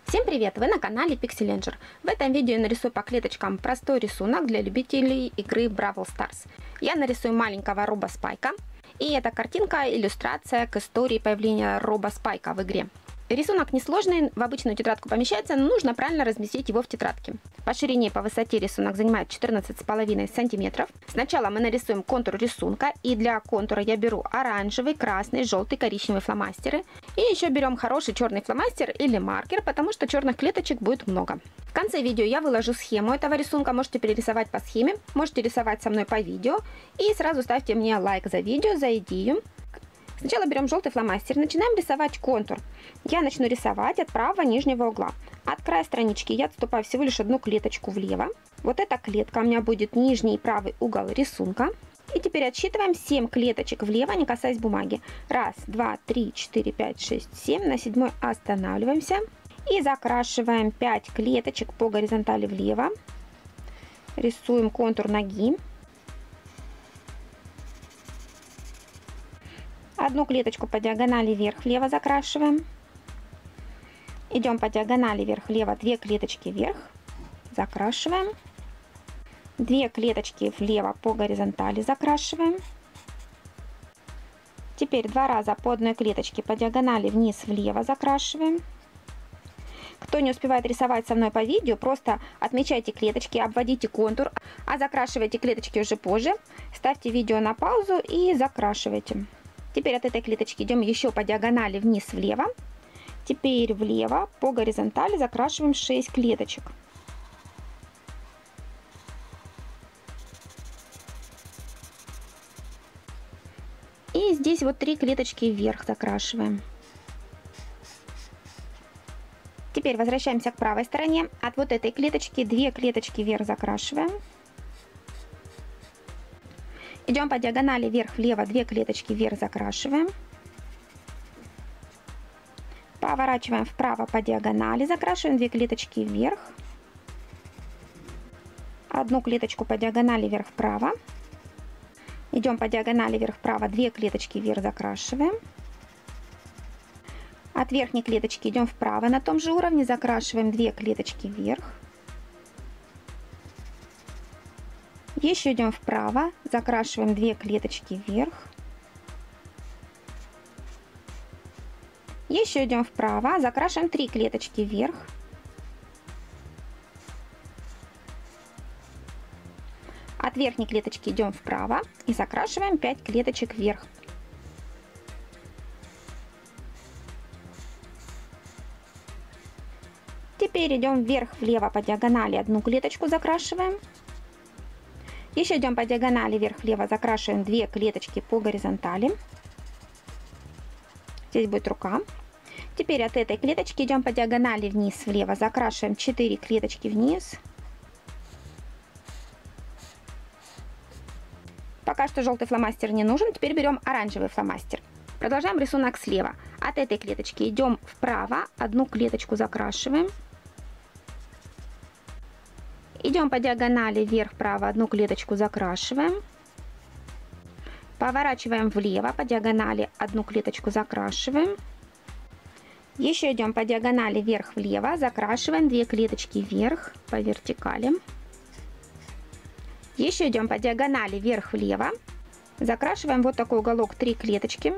Всем привет! Вы на канале Pixel. В этом видео я нарисую по клеточкам простой рисунок для любителей игры Brawl Stars. Я нарисую маленького Роба Спайка, и эта картинка иллюстрация к истории появления Роба Спайка в игре. Рисунок несложный, в обычную тетрадку помещается, но нужно правильно разместить его в тетрадке. По ширине и по высоте рисунок занимает 14,5 сантиметров. Сначала мы нарисуем контур рисунка, и для контура я беру оранжевый, красный, желтый, коричневый фломастеры. И еще берем хороший черный фломастер или маркер, потому что черных клеточек будет много. В конце видео я выложу схему этого рисунка, можете перерисовать по схеме, можете рисовать со мной по видео. И сразу ставьте мне лайк за видео, за идею. Сначала берем желтый фломастер, начинаем рисовать контур. Я начну рисовать от правого нижнего угла. От края странички я отступаю всего лишь одну клеточку влево. Вот эта клетка у меня будет нижний правый угол рисунка. И теперь отсчитываем 7 клеточек влево, не касаясь бумаги. 1, 2, 3, 4, 5, 6, 7. На 7-й останавливаемся. И закрашиваем 5 клеточек по горизонтали влево. Рисуем контур ноги. Одну клеточку по диагонали вверх-влево закрашиваем. Идем по диагонали вверх-влево, 2 клеточки вверх. Закрашиваем. 2 клеточки влево по горизонтали закрашиваем. Теперь 2 раза по одной клеточке по диагонали вниз-влево закрашиваем. Кто не успевает рисовать со мной по видео, просто отмечайте клеточки, обводите контур, а закрашивайте клеточки уже позже. Ставьте видео на паузу и закрашивайте. Теперь от этой клеточки идем еще по диагонали вниз-влево. Теперь влево по горизонтали закрашиваем 6 клеточек. И здесь вот 3 клеточки вверх закрашиваем. Теперь возвращаемся к правой стороне. От вот этой клеточки 2 клеточки вверх закрашиваем. Идем по диагонали вверх-влево, 2 клеточки вверх закрашиваем. Поворачиваем вправо по диагонали, закрашиваем 2 клеточки вверх. Одну клеточку по диагонали вверх-вправо. Идем по диагонали вверх-вправо, 2 клеточки вверх закрашиваем. От верхней клеточки идем вправо на том же уровне, закрашиваем 2 клеточки вверх. Еще идем вправо, закрашиваем 2 клеточки вверх. Еще идем вправо, закрашиваем 3 клеточки вверх. От верхней клеточки идем вправо и закрашиваем 5 клеточек вверх. Теперь идем вверх-влево по диагонали, одну клеточку закрашиваем. Еще идем по диагонали вверх-влево, закрашиваем 2 клеточки по горизонтали. Здесь будет рука. Теперь от этой клеточки идем по диагонали вниз-влево, закрашиваем 4 клеточки вниз. Пока что желтый фломастер не нужен, теперь берем оранжевый фломастер. Продолжаем рисунок слева. От этой клеточки идем вправо, одну клеточку закрашиваем. Идем по диагонали вверх-вправо, одну клеточку закрашиваем. Поворачиваем влево по диагонали, одну клеточку закрашиваем. Еще идем по диагонали вверх-влево, закрашиваем 2 клеточки вверх по вертикали. Еще идем по диагонали вверх-влево, закрашиваем вот такой уголок, 3 клеточки.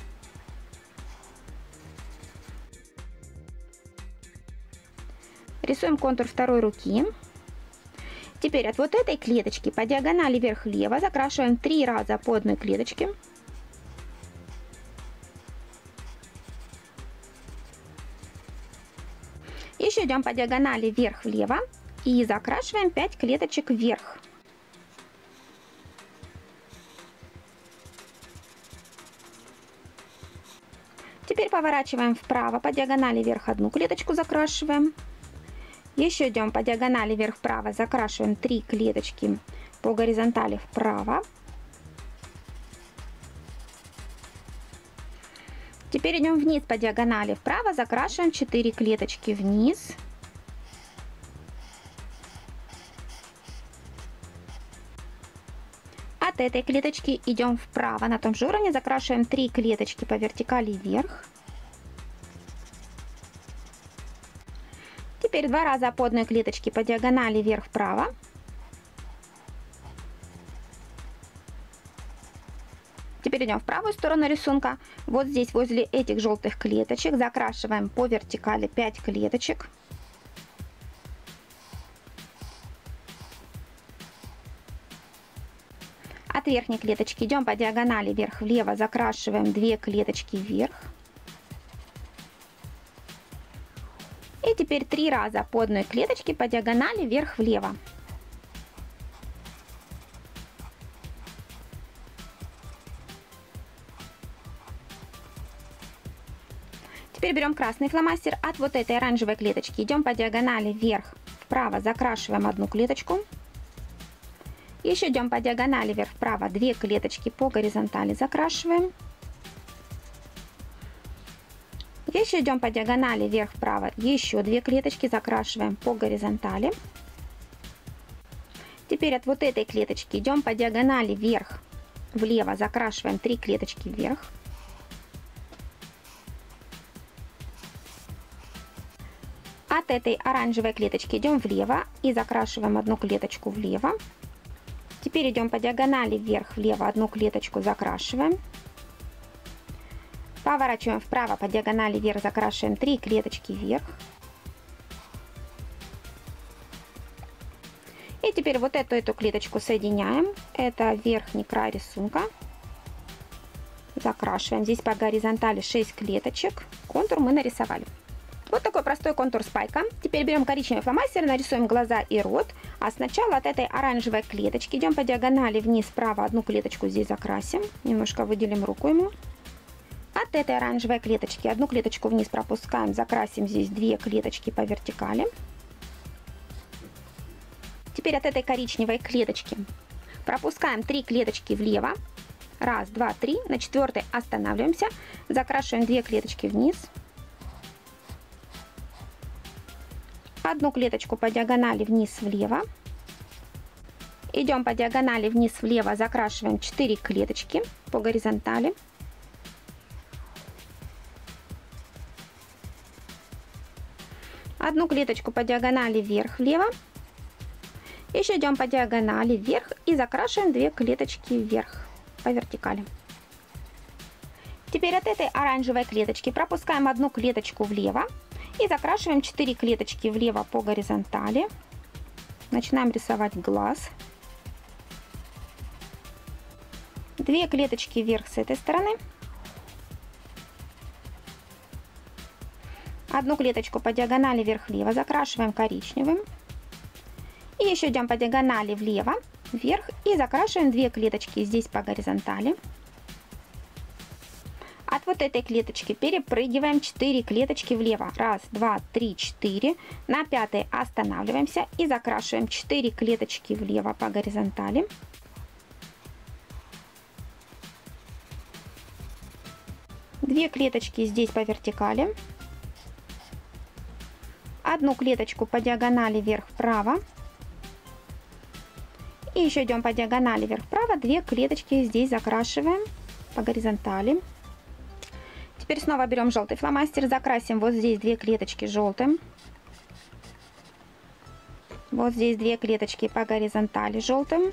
Рисуем контур второй руки. Теперь от вот этой клеточки по диагонали вверх-влево закрашиваем 3 раза по одной клеточке. Еще идем по диагонали вверх-влево и закрашиваем 5 клеточек вверх. Теперь поворачиваем вправо по диагонали вверх, одну клеточку закрашиваем. Еще идем по диагонали вверх-вправо, закрашиваем 3 клеточки по горизонтали вправо. Теперь идем вниз по диагонали вправо, закрашиваем 4 клеточки вниз. От этой клеточки идем вправо на том же уровне, закрашиваем 3 клеточки по вертикали вверх. Теперь 2 раза по одной клеточке по диагонали вверх-вправо. Теперь идем в правую сторону рисунка. Вот здесь возле этих желтых клеточек закрашиваем по вертикали 5 клеточек. От верхней клеточки идем по диагонали вверх-влево, закрашиваем 2 клеточки вверх. И теперь 3 раза по одной клеточке по диагонали вверх-влево. Теперь берем красный фломастер, от вот этой оранжевой клеточки идем по диагонали вверх-вправо, закрашиваем 1 клеточку. Еще идем по диагонали вверх-вправо, 2 клеточки по горизонтали закрашиваем. Еще идем по диагонали вверх-вправо, еще 2 клеточки закрашиваем по горизонтали. Теперь от вот этой клеточки идем по диагонали вверх-влево, закрашиваем 3 клеточки вверх. От этой оранжевой клеточки идем влево и закрашиваем 1 клеточку влево. Теперь идем по диагонали вверх-влево, 1 клеточку закрашиваем. Поворачиваем вправо, по диагонали вверх закрашиваем 3 клеточки вверх. И теперь вот эту клеточку соединяем. Это верхний край рисунка. Закрашиваем. Здесь по горизонтали 6 клеточек. Контур мы нарисовали. Вот такой простой контур спайка. Теперь берем коричневый фломастер, нарисуем глаза и рот. А сначала от этой оранжевой клеточки идем по диагонали вниз вправо, 1 клеточку здесь закрасим. Немножко выделим руку ему. От этой оранжевой клеточки 1 клеточку вниз пропускаем, закрасим здесь 2 клеточки по вертикали. Теперь от этой коричневой клеточки пропускаем 3 клеточки влево. 1, 2, 3. На 4 останавливаемся. Закрашиваем 2 клеточки вниз. 1 клеточку по диагонали вниз влево. Идем по диагонали вниз влево, закрашиваем 4 клеточки по горизонтали. Одну клеточку по диагонали вверх-влево. Еще идем по диагонали вверх и закрашиваем 2 клеточки вверх по вертикали. Теперь от этой оранжевой клеточки пропускаем 1 клеточку влево и закрашиваем 4 клеточки влево по горизонтали. Начинаем рисовать глаз. 2 клеточки вверх с этой стороны. 1 клеточку по диагонали вверх-влево закрашиваем коричневым. И еще идем по диагонали влево, вверх и закрашиваем 2 клеточки здесь по горизонтали. От вот этой клеточки перепрыгиваем 4 клеточки влево. 1, 2, 3, 4. На 5 останавливаемся и закрашиваем 4 клеточки влево по горизонтали. Две клеточки здесь по вертикали. 1 клеточку по диагонали вверх-вправо. И еще идем по диагонали вверх-вправо. 2 клеточки здесь закрашиваем по горизонтали. Теперь снова берем желтый фломастер, закрасим вот здесь 2 клеточки желтым. Вот здесь 2 клеточки по горизонтали желтым.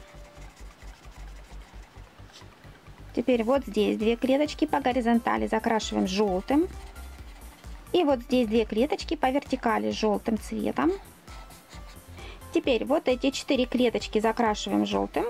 Теперь вот здесь 2 клеточки по горизонтали закрашиваем желтым. И вот здесь 2 клеточки по вертикали желтым цветом. Теперь вот эти 4 клеточки закрашиваем желтым.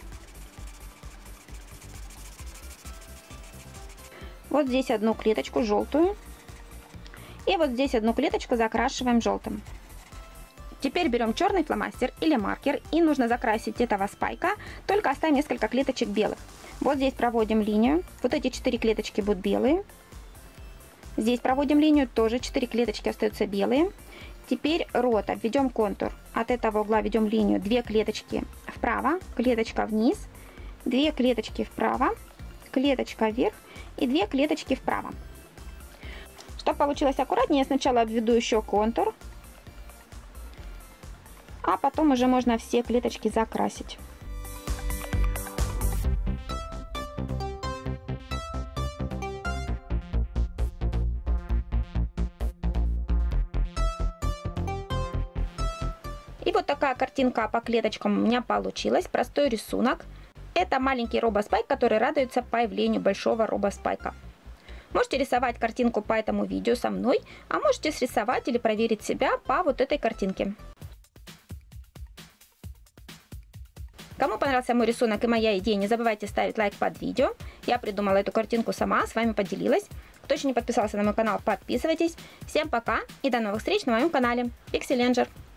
Вот здесь 1 клеточку желтую. И вот здесь 1 клеточку закрашиваем желтым. Теперь берем черный фломастер или маркер и нужно закрасить этого спайка, только оставим несколько клеточек белых. Вот здесь проводим линию. Вот эти 4 клеточки будут белые. Здесь проводим линию, тоже 4 клеточки остаются белые. Теперь рот, обведем контур. От этого угла ведем линию, 2 клеточки вправо, клеточка вниз, 2 клеточки вправо, клеточка вверх и 2 клеточки вправо. Чтобы получилось аккуратнее, я сначала обведу еще контур, а потом уже можно все клеточки закрасить. И вот такая картинка по клеточкам у меня получилась. Простой рисунок. Это маленький робоспайк, который радуется появлению большого робоспайка. Можете рисовать картинку по этому видео со мной, а можете срисовать или проверить себя по вот этой картинке. Кому понравился мой рисунок и моя идея, не забывайте ставить лайк под видео. Я придумала эту картинку сама, с вами поделилась. Кто еще не подписался на мой канал, подписывайтесь. Всем пока и до новых встреч на моем канале Pixel Ranger.